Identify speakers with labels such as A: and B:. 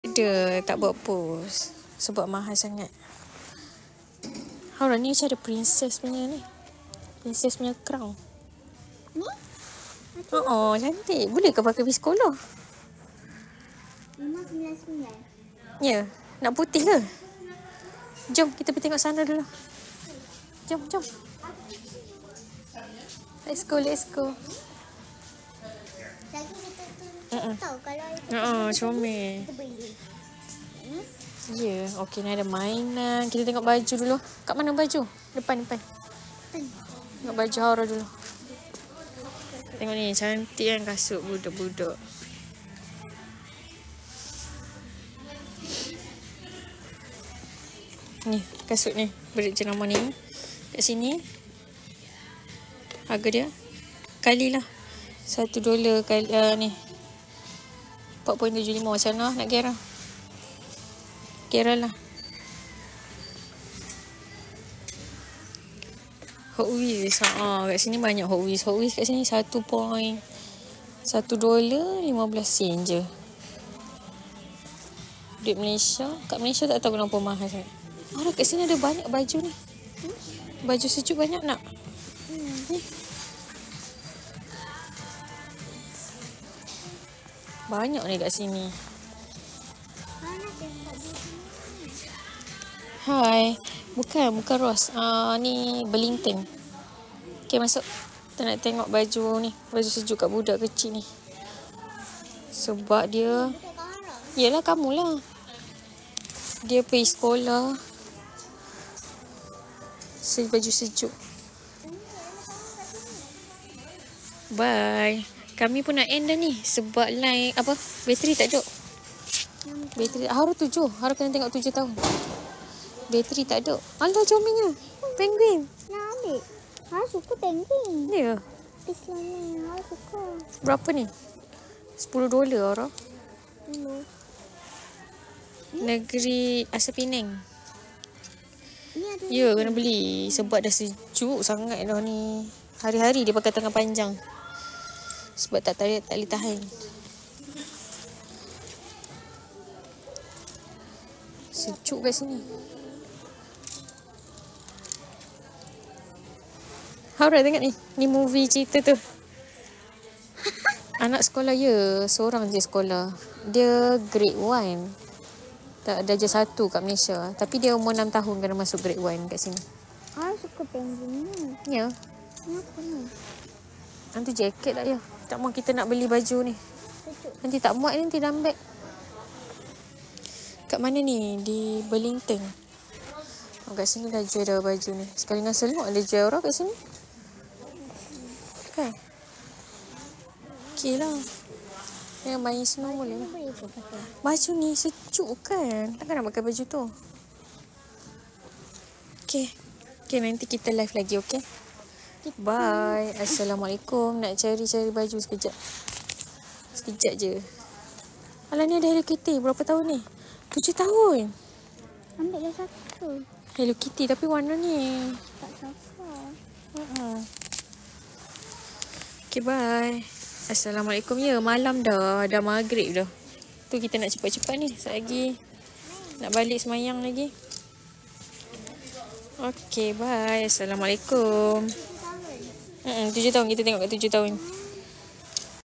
A: Dia tak buat pose sebab mahal sangat. Haura ni macam ada princess punya ni. Princess punya crown.
B: Ni?
A: Oh, cantik. Boleh ke pakai pergi sekolah?
B: 599.
A: Ya, nak putih ke? Jom kita pergi tengok sana dulu. Jom. Let's go.
B: Lagi kita tahu kalau
A: comel.
B: kita beli.
A: Ya, okey, ni ada mainan. Kita tengok baju dulu. Kat mana baju? Depan. Tengok baju Haura dulu. Tengok ni, cantik kan kasut budak-budak. Ni, kasut ni. Berjenama ni. Kat sini. Harga dia. Kalilah. $1 kali ni. 4.75 macam mana nak kira? Kira lah. Hot Wheels. Kat sini banyak Hot Wheels. Hot Wheels kat sini $1.15 je. Duit Malaysia. Kat Malaysia tak tahu kenapa mahal sangat. Kat sini ada banyak baju ni. Baju sejuk banyak nak? Ni. Banyak ni kat sini. Hai. Bukan Ross. Ni Burlington. Okay, masuk. Kita nak tengok baju ni. Baju sejuk kat budak kecil ni. Sebab dia... Yelah, kamulah. Dia pergi sekolah. Baju sejuk. Bye. Kami pun nak end dah ni. Sebab line... Bateri tak ada. Bateri... Haura 7. Haura kena tengok 7 tahun. Bateri tak ada. Alah, comelnya. Penguin.
B: Nak ambil. Suka penguin.
A: Ya.
B: Islam ni. Suka.
A: Berapa ni? $10 Haura. Negeri Asal Penang. Ya, kena beli. Sebab dah sejuk sangat dah ni. Hari-hari dia pakai tangan panjang. Sebab tak boleh tahan. Sejuk kat sini. Haura tengok ni. Ni movie cerita tu. Anak sekolah seorang je sekolah. Dia grade 1. Tak darjah 1 kat Malaysia. Tapi dia umur 6 tahun kena masuk grade 1 kat sini.
B: Suka penguin ni.
A: Ya.
B: Kenapa ni?
A: Nanti jaket tak ya? Tak mahu kita nak beli baju ni. Nanti tak muat nanti dalam beg. Kat mana ni? Di Burlington. Kat sini dah jual dah baju ni. Sekali dengan selimut ada jual orang kat sini. Kan? Okey lah. Yang main semua boleh lah. Baju ni sejuk kan? Takkan nak pakai baju tu. Okay, nanti kita live lagi, okay? Bye. Assalamualaikum. Nak cari baju sekejap. Sekejap je. Alah, ni ada Hello Kitty. Berapa tahun ni? 7 tahun.
B: Ambil dah satu.
A: Hello Kitty tapi warna ni.
B: Tak cakap.
A: Okay, bye. Assalamualaikum. Ya, malam dah. Dah maghrib dah. Tu kita nak cepat-cepat ni. Sekejap lagi. Nak balik semayang lagi. Okay, bye. Assalamualaikum. 7 tahun. Kita tengok kat 7 tahun.